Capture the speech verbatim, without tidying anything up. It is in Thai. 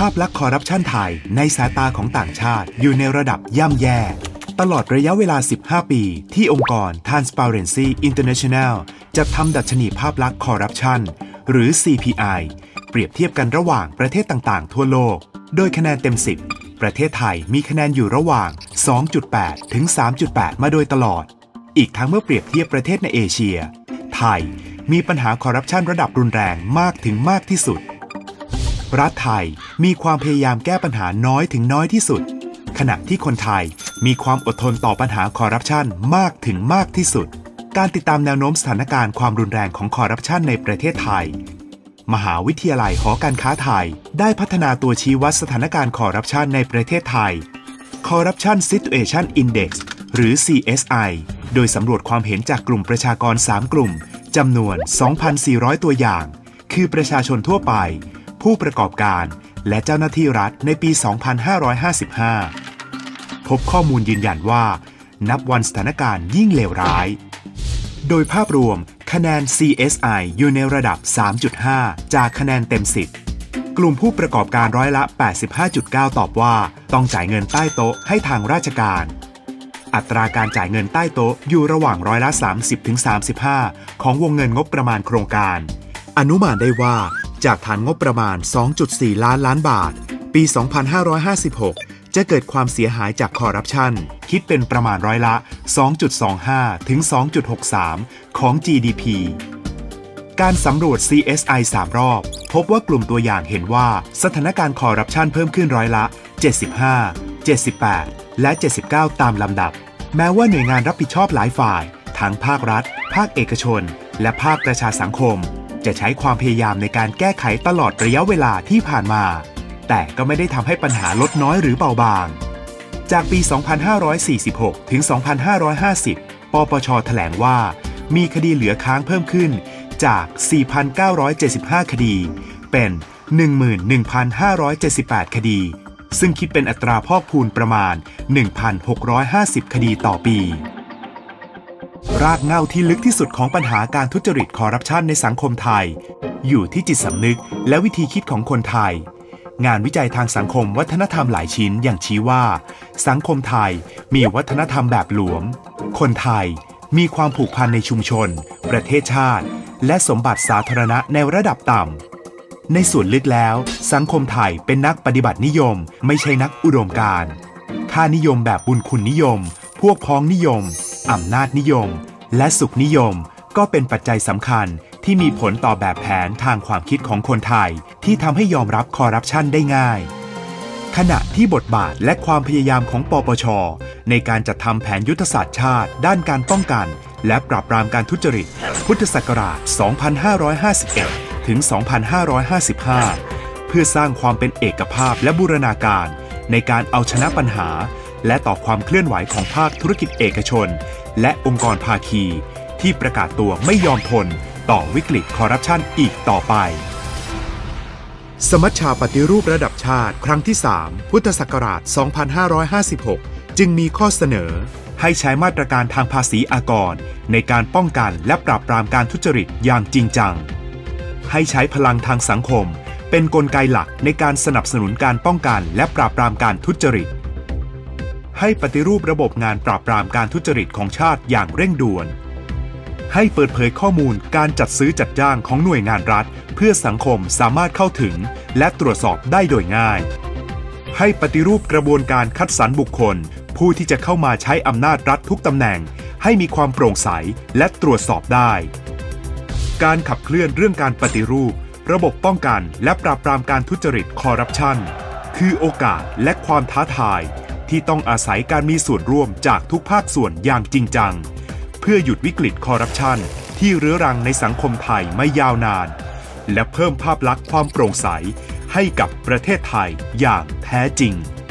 าพลักษณ์คอร์รัปชันไทยในสายตาของต่างชาติอยู่ในระดับย่ำแย่ตลอดระยะเวลาสิบห้าปีที่องค์กร Transparency International จัดทำดัชนีภาพลักษณ์คอร์รัปชันหรือ ซี พี ไอ เปรียบเทียบกันระหว่างประเทศต่างๆทั่วโลกโดยคะแนนเต็มสิบประเทศไทยมีคะแนนอยู่ระหว่าง สองจุดแปด ถึง สามจุดแปด มาโดยตลอดอีกทั้งเมื่อเปรียบเทียบประเทศในเอเชียไทยมีปัญหาคอร์รัปชันระดับรุนแรงมากถึงมากที่สุดรัฐไทยมีความพยายามแก้ปัญหาน้อยถึงน้อยที่สุดขณะที่คนไทยมีความอดทนต่อปัญหาคอร์รัปชันมากถึงมากที่สุดการติดตามแนวโน้มสถานการณ์ความรุนแรงของคอร์รัปชันในประเทศไทยมหาวิทยาลัยหอการค้าไทยได้พัฒนาตัวชี้วัดสถานการณ์คอร์รัปชันในประเทศไทย Corruption Situation Index หรือ ซี เอส ไอ โดยสำรวจความเห็นจากกลุ่มประชากรสามกลุ่มจำนวน สองพันสี่ร้อย ตัวอย่างคือประชาชนทั่วไปผู้ประกอบการและเจ้าหน้าที่รัฐในปี สองพันห้าร้อยห้าสิบห้า พบข้อมูลยืนยันว่านับวันสถานการณ์ยิ่งเลวร้ายโดยภาพรวมคะแนน ซี เอส ไอ อยู่ในระดับ สามจุดห้า จากคะแนนเต็มสิบกลุ่มผู้ประกอบการร้อยละ แปดสิบห้าจุดเก้า ตอบว่าต้องจ่ายเงินใต้โต๊ะให้ทางราชการอัตราการจ่ายเงินใต้โต๊ะอยู่ระหว่างร้อยละ สามสิบถึงสามสิบห้า ของวงเงินงบประมาณโครงการอนุมานได้ว่าจากฐานงบประมาณ สองจุดสี่ ล้านล้านบาทปี สองพันห้าร้อยห้าสิบหก จะเกิดความเสียหายจากคอร์รัปชันคิดเป็นประมาณร้อยละ สองจุดสองห้า ถึง สองจุดหกสาม ของ จี ดี พี การสำรวจ ซี เอส ไอ สาม รอบพบว่ากลุ่มตัวอย่างเห็นว่าสถานการณ์คอร์รัปชันเพิ่มขึ้นร้อยละ เจ็ดสิบห้า เจ็ดสิบแปด และ เจ็ดสิบเก้า ตามลำดับแม้ว่าหน่วยงานรับผิดชอบหลายฝ่ายทั้งภาครัฐภาคเอกชนและภาคประชาสังคมจะใช้ความพยายามในการแก้ไขตลอดระยะเวลาที่ผ่านมาแต่ก็ไม่ได้ทำให้ปัญหาลดน้อยหรือเบาบางจากปี สองพันห้าร้อยสี่สิบหก ถึง สองพันห้าร้อยห้าสิบ ปปช.แถลงว่ามีคดีเหลือค้างเพิ่มขึ้นจาก สี่พันเก้าร้อยเจ็ดสิบห้า คดีเป็น หนึ่งหมื่นหนึ่งพันห้าร้อยเจ็ดสิบแปด คดีซึ่งคิดเป็นอัตราพอกพูนประมาณ หนึ่งพันหกร้อยห้าสิบ คดีต่อปีรากเหง้าที่ลึกที่สุดของปัญหาการทุจริตคอร์รัปชันในสังคมไทยอยู่ที่จิตสำนึกและวิธีคิดของคนไทยงานวิจัยทางสังคมวัฒนธรรมหลายชิ้นอย่างชี้ว่าสังคมไทยมีวัฒนธรรมแบบหลวมคนไทยมีความผูกพันในชุมชนประเทศชาติและสมบัติสาธารณะในระดับต่ำในส่วนลึกแล้วสังคมไทยเป็นนักปฏิบัตินิยมไม่ใช่นักอุดมการณ์ค่านิยมแบบบุญคุณนิยมพวกพ้องนิยมอำนาจนิยมและสุขนิยมก็เป็นปัจจัยสำคัญที่มีผลต่อแบบแผนทางความคิดของคนไทยที่ทำให้ยอมรับคอร์รัปชันได้ง่ายขณะที่บทบาทและความพยายามของปปช.ในการจัดทำแผนยุทธศาสตร์ชาติด้านการป้องกันและปราบปรามการทุจริตพุทธศักราช สองพันห้าร้อยห้าสิบเอ็ด ถึง สองพันห้าร้อยห้าสิบห้า เพื่อสร้างความเป็นเอกภาพและบูรณาการในการเอาชนะปัญหาและต่อความเคลื่อนไหวของภาคธุรกิจเอกชนและองค์กรภาคีที่ประกาศตัวไม่ยอมทนต่อวิกฤตคอร์รัปชันอีกต่อไปสมัชชาปฏิรูประดับชาติครั้งที่ สาม พุทธศักราช สองพันห้าร้อยห้าสิบหก จึงมีข้อเสนอให้ใช้มาตรการทางภาษีอากรในการป้องกันและปราบปรามการทุจริตอย่างจริงจังให้ใช้พลังทางสังคมเป็นกลไกหลักในการสนับสนุนการป้องกันและปราบปรามการทุจริตให้ปฏิรูประบบงานปราบปรามการทุจริตของชาติอย่างเร่งด่วนให้เปิดเผยข้อมูลการจัดซื้อจัดจ้างของหน่วยงานรัฐเพื่อสังคมสามารถเข้าถึงและตรวจสอบได้โดยง่ายให้ปฏิรูปกระบวนการคัดสรรบุคคลผู้ที่จะเข้ามาใช้อำนาจรัฐทุกตำแหน่งให้มีความโปร่งใสและตรวจสอบได้การขับเคลื่อนเรื่องการปฏิรูประบบป้องกันและปราบปรามการทุจริตคอร์รัปชันคือโอกาสและความท้าทายที่ต้องอาศัยการมีส่วนร่วมจากทุกภาคส่วนอย่างจริงจังเพื่อหยุดวิกฤตคอร์รัปชันที่เรื้อรังในสังคมไทยไม่ยาวนานและเพิ่มภาพลักษณ์ความโปร่งใสให้กับประเทศไทยอย่างแท้จริง